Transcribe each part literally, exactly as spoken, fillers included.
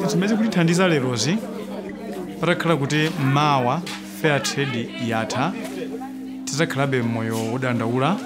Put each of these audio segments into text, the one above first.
zimene kulithandiza lerozi patakhala kuti mawa fair trade yatha tizakhalabe moyo wodandaula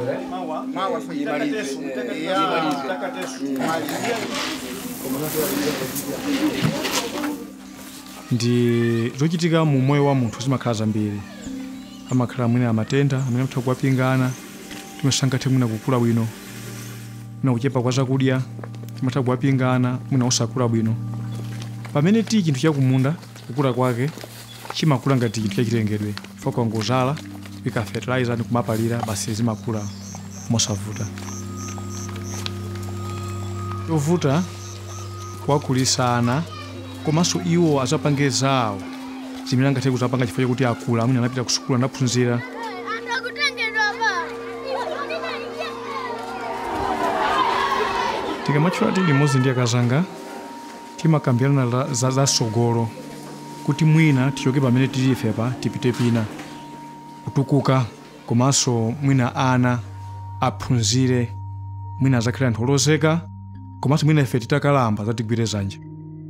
ndi zochitika mu moyo wa munthu zimakhala zambiri. Amakhala mwina amatenda amene amatha kuwapingana, timasangathe mwina kukula bwino, mwina kuchepa kwa zakudya timatha kuwapingana, mwina osakula bwino. Pamene ti chinthu chakumunda kukula kwake chimakula ngati chinthu chachilengedwe, foka ngozala ika fertilizer ndi kumapalira basi zimakula mosavuta. Yovuta kuwakulisa ana komanso iwo azapange zawo zimene angathe kuzapanga chifukwa chakuti akula, mwina anapita ku sukulu anaphunzira. Tikamatchula ti limodzi ndi akazanga timakambirana za, za sogolo kuti mwina tichoke pamene tili ifepa tipite pina kutukuka, komanso mwina ana aphunzire, mwina azakhale anthu olozeka, komanso mwina ife titakalamba zatigwire zanja.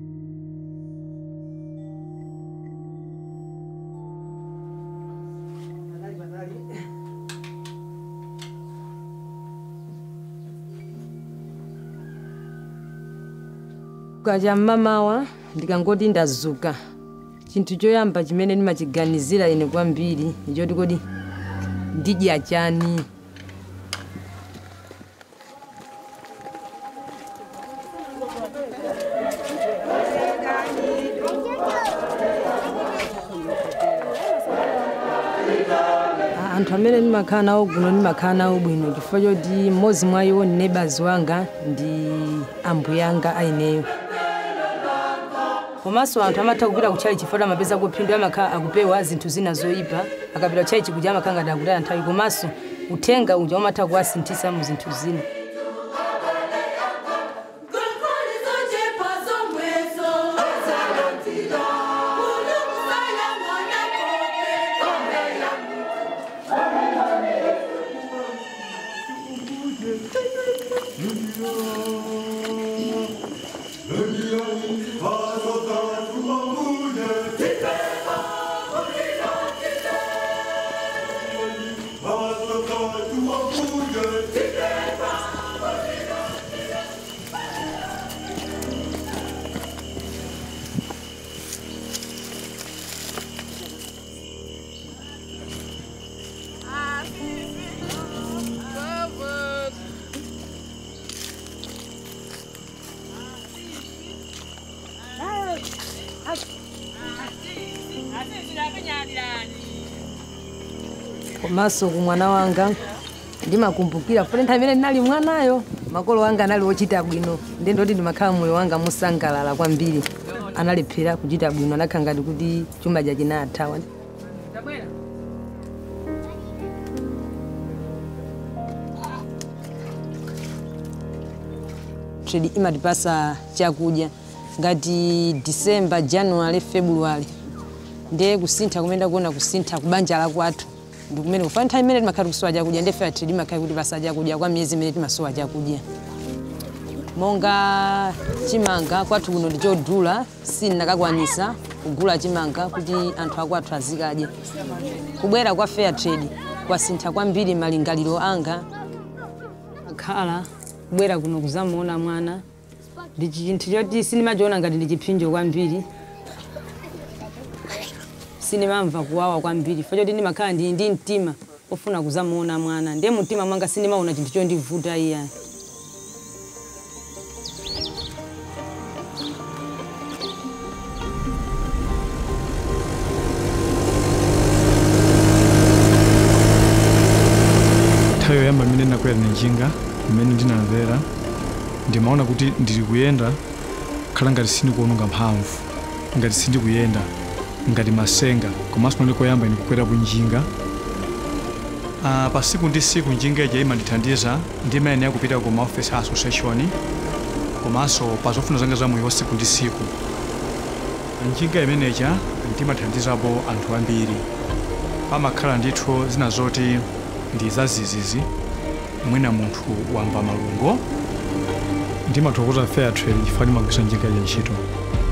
Kukacha mmamawa ndikangoti ndazuka, chinthu choyamba chimene ndimachiganizira ine kwambiri ndichoti kodi ndidya chani. Anthu amene ndimakhala nawo kuno ndimakhala nawo bwino chifukwa choti mmodzi mwa iwo ndi neighbors wanga ndi ambuya anga aineyo. Komanso anthu amatha kupita kutchali chifukwa amapeza kuphindu amakhala akupewa zinthu zina zoyipa, akapita kutchali chikuja amakhala ngati akutaya nthawi, komanso uthenga uja umatha kuwasinthitsa mu zinthu zina. Komanso ku mwana wanga ndimakumbukira fune nthawi imene ndinali mwanayo makolo wanga anali ochita bwino, ndi ndoti ndimakhala moyo wanga musangalala kwambiri. Analephera kuchita bwino, anakhala ngati kuti chuma cha chinathawa. Trade imatipasa chakudya ngati December, January, February. Ndiye kusintha kumenda kuona kusintha kubanja la kwathu. Ndikumene kufana nthawi imene timakhala kusowa chakudya, ndi fair trade imakhala kuti pasa chakudya kwa miyezi imene timasowa chakudya. Monga chimanga kwathu kuno ndi chodula, sinnakakwanisa kugula chimanga kuti anthu akwathu azikadya. Kubwera kwa fair trade kwasintha kwambiri malingaliro anga. Akhala kubwera kuno kuzamuona mwana ndi chinthu choti sindimachiona ngati ndi chiphinjo kwambiri. Sinimamva kuwawa kwambiri chifukwa choti ndimakhala ndi ndi mtima ofuna kuzamuona mwana, ndiye mtima mwanga sindimaona chinthu chondivuta iya. Nthawi yoyamba imene ndinakwera njinga imene ndinamvera ndimaona kuti ndili kuyenda khala ngati sindikuononga mphamvu, ngati sindikuyenda ngati masenga, komanso ndi koyamba ine kukwera kunjinga. Uh, pa siku ndi siku njinga ija imandithandiza ndimene yakupita ku office association, komanso pa zofuna zanga za moyo wa siku ndi siku. Njinga imeneja ndimathandizapo anthu ambiri. Pamakhala ndithu zina zoti ndi zazizizi, mwina munthu wamba malungo, ndimathokoza fair trade chifukwa ndimagwiritsa njinga ya ntchito.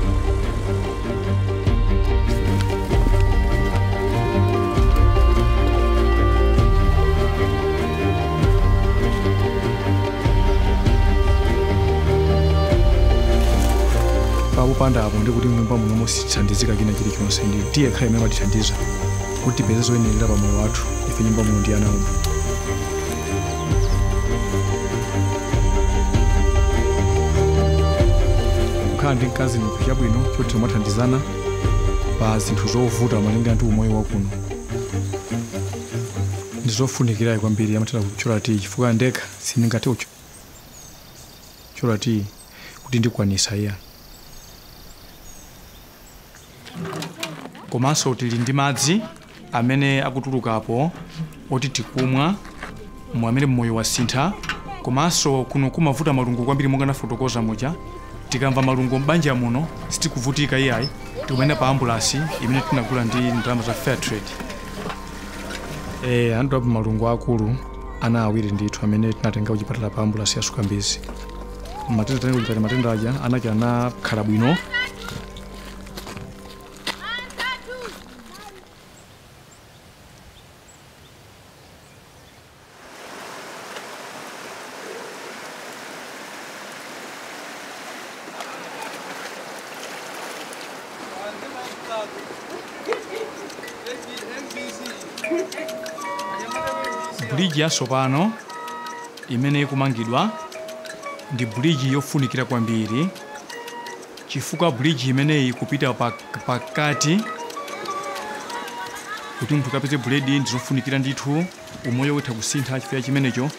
papopanda apo ndi kuti nyumba muno musithandizika china chilichonse ndi tiye khale imene matithandiza kuti tipeze zoyenerera pamoyo wathu ife nyumba muno ndi ana omwe. Kukhala ndi mkazi ndi chabwino choti timathandizana pa zinthu zovuta malinga ndi umoyo wakuno. Ndi zofunikirayi kwambiri amatera kuchola tiyi chifukwa ndekha sindingathe kuchola tiyi kuti ndikwanisa iya. Komanso tili ndi madzi amene akutulukapo oti tikumwa mwamene mmoyo wasintha. Komanso kuno kumavuta malungo kwambiri monga nafotokoza muja. Tikamva malungo m'banja muno sitikuvutika iyayi tikumene pa ambulasi imene tinagula ndi ndalama za fair trade. Eh, anthu apo malungo akulu ana awiri ndithu amene tinatenga kuchipatala pa ambulasi ya Sukambizi. Matenda tani kuchipatala matenda aja anake anakhala bwino. Bridge ya Sopano imene ikumangidwa ndi bridge yofunikira kwambiri chifukwa bridge imene ikupita pakati kuti munthu kapeze buledi ndi zofunikira ndithu umoyo wetha kusintha chifukwa chimenecho.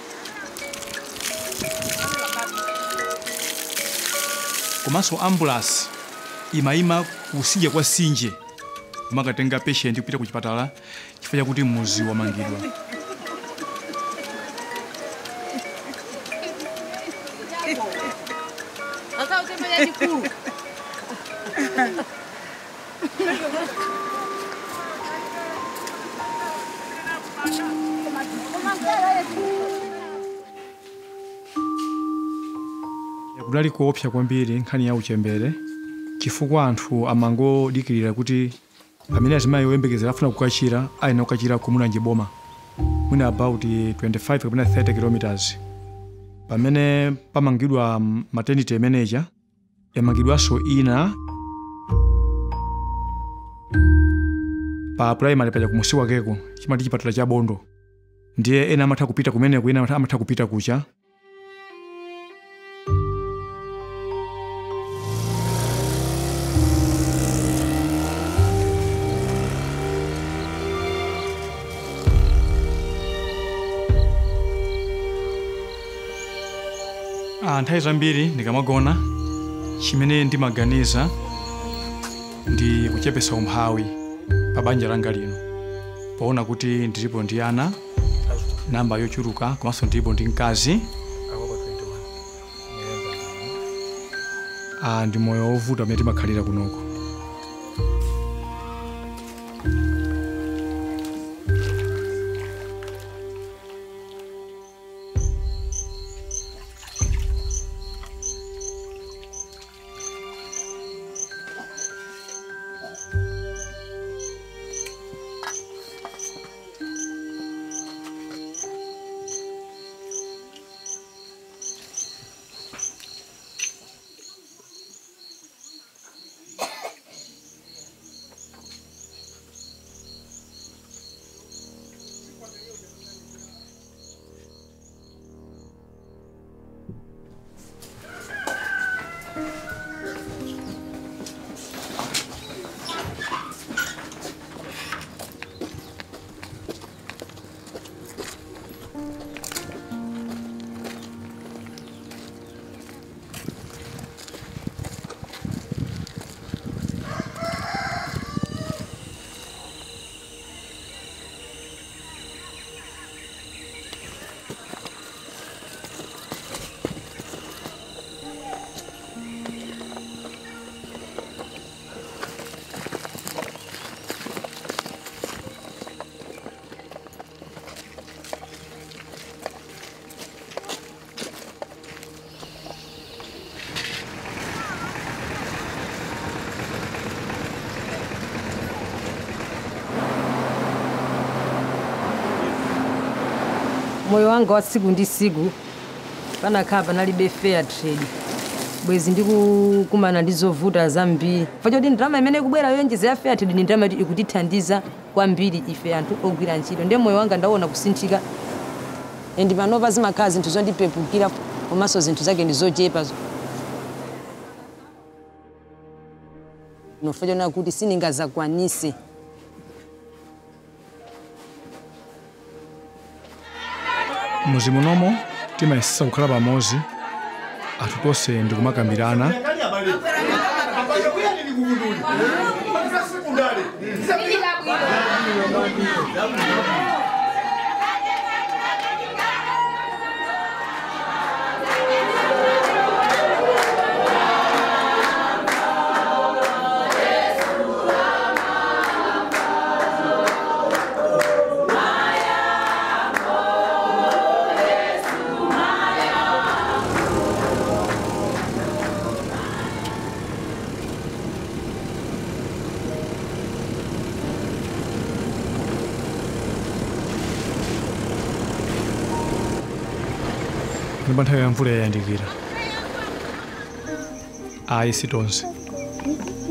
Komanso ambulance imayima kusinja kwa sinje kumakatenga patient kupita ku chipatala chifukwa chakuti muzi wamangidwa. Kudali kuopsa kwambiri nkhani ya uchembere chifukwa anthu amangodikirira kuti pamene azimayi oyembekezera afuna kukachira ayina kukachira kumulanje boma mwina about twenty-five kapena thirty kilometers. Pamene pamangidwa maternity manager yamangidwaso ina pa primary paja kumusi wakeko chimati chipatala cha Bondo ndiye ena amatha kupita kumeneko ena amatha kupita kucha. Nthawi zambiri ndikamagona chimene ndimaganiza ndi kuchepesa umphawi pa banja langa lino poona kuti ndilipo ndi ana namba yochuluka komanso ndilipo ndi mkazi. Ah, ndi moyo wovuta amene timakhalira kunoko. Moyo wanga wa siku ndi siku panakhala panalibe fair trade bwezi ndikukumana ndi zovuta zambiri fachoti ndalama imene ikubwera yonjeza ya fair trade ndi ndalama ikutithandiza kwambiri ife anthu ogwira ntchito ndiye moyo wanga ndaona kusinthika and panopa zimakhala zinthu zondipepukira komanso zinthu zake ndi zochepa nofachona kuti siningazakwanise muzi munomo timayesesa kukhala pamodzi athu tonse ndikumakambirana ndipo nthawi ya mvula yayandikira ayi si tonse